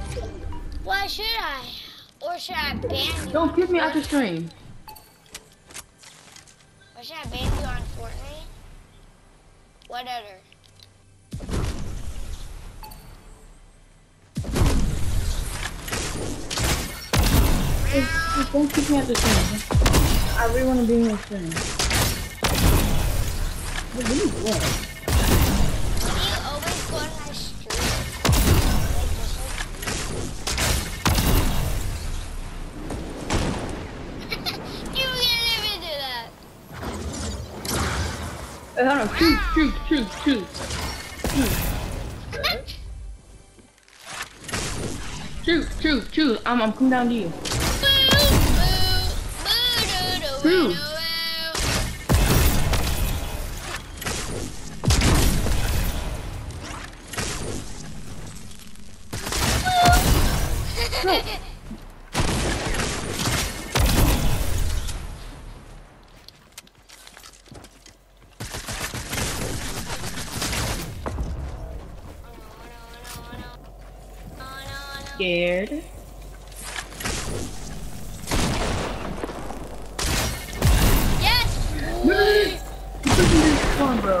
Why should I? Or should I ban you? Don't kick me out the stream. Or should I ban you on Fortnite? What other? Don't kick me out the stream. I really want to be in the stream. What are you doing? You always go on my stream. You can't even do that. Hey, hold on. Shoot. Shoot. I'm coming down to you. Shoot. No. Scared. Yes! You took me this fun, bro.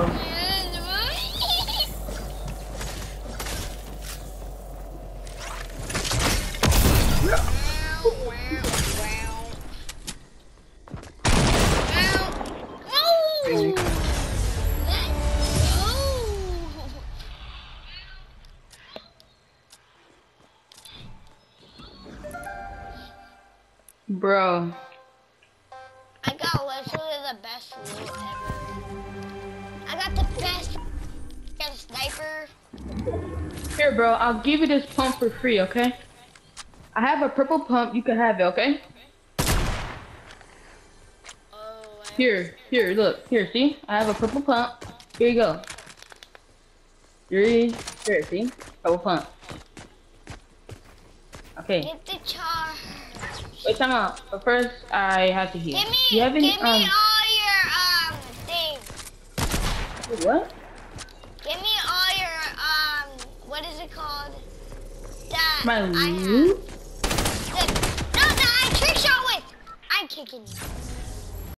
Bro. I got literally the best loot ever. I got the best sniper. Here, bro. I'll give you this pump for free, okay? I have a purple pump. You can have it, okay? Oh, Here, look. Here, see? I have a purple pump. Here you go. Here, see? Purple pump. Okay. get the charge. Wait, time out. But first, I have to heal. Give me, You haven't, give me all your things. What? Give me all your what is it called? That My I have. loot? No, that I trick shot with. I'm kicking you.